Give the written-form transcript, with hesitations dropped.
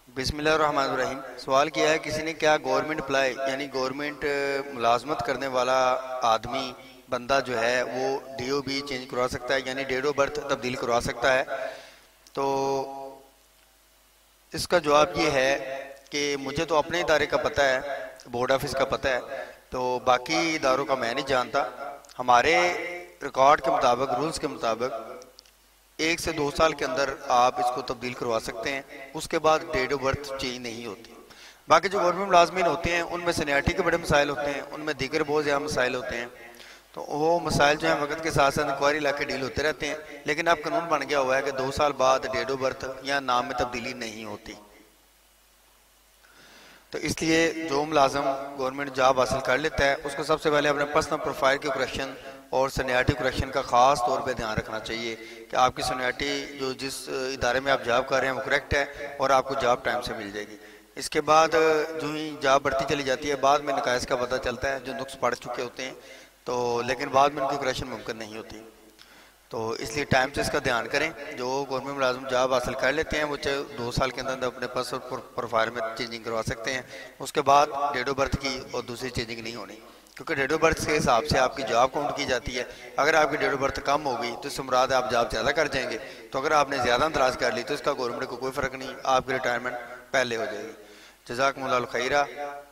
बिस्मिल्लाहिर्रहमानिर्रहीम। सवाल किया है किसी ने, क्या गवर्नमेंट अप्लाई यानी गवर्नमेंट मुलाजमत करने वाला आदमी बंदा जो है वो डीओ भी चेंज करवा सकता है, यानी डेट ऑफ बर्थ तब्दील करवा सकता है? तो इसका जवाब ये है कि मुझे तो अपने इदारे का पता है, बोर्ड ऑफिस का पता है, तो बाकी इदारों का मैं नहीं जानता। हमारे रिकॉर्ड के मुताबिक, रूल्स के मुताबिक 1 से 2 साल के अंदर आप इसको तब्दील करवा सकते हैं, उसके बाद डेट ऑफ बर्थ चेंज नहीं होती। बाकी जो गवर्नमेंट मुलाजमीन होते हैं उनमें सीनियरिटी के बड़े मसाइल होते हैं, उनमें दीगर बहुत ज़्यादा मसाइल होते हैं, तो वो मसाइल जो है वक्त के साथ साथ इंक्वायरी ला के डील होते रहते हैं। लेकिन अब कानून बन गया हुआ है कि 2 साल बाद डेट ऑफ बर्थ या नाम में तब्दीली नहीं होती। तो इसलिए जो मुलाजम गवर्नमेंट जॉब हासिल कर लेता है उसको सबसे पहले अपने पर्सनल प्रोफाइल के करेक्शन और सीनियरिटी करेक्शन का ख़ास तौर पे ध्यान रखना चाहिए कि आपकी सीनियरिटी जो जिस इदारे में आप जॉब कर रहे हैं वो करेक्ट है और आपको जॉब टाइम से मिल जाएगी। इसके बाद जो ही जॉब बढ़ती चली जाती है, बाद में नकाइस का पता चलता है जो नुक्स पड़ चुके होते हैं, तो लेकिन बाद में उनकी करेक्शन मुमकिन नहीं होती। तो इसलिए टाइम से इसका ध्यान करें। जो गवर्नमेंट मुलाजम जॉब हासिल कर लेते हैं वो चाहे 2 साल के अंदर अपने पास प्रोफाइल में चेंजिंग करवा सकते हैं, उसके बाद डेट ऑफ बर्थ की और दूसरी चेंजिंग नहीं होनी, क्योंकि डेट ऑफ बर्थ के हिसाब से आपकी जॉब काउंट की जाती है। अगर आपकी डेट ऑफ बर्थ कम होगी तो इससे मुराद आप जॉब ज़्यादा कर जाएंगे, तो अगर आपने ज़्यादा अंदराज कर ली तो इसका गवर्नमेंट को कोई फ़र्क नहीं, आपकी रिटायरमेंट पहले हो जाएगी। जज़ाकुमुल्लाहु खैरा।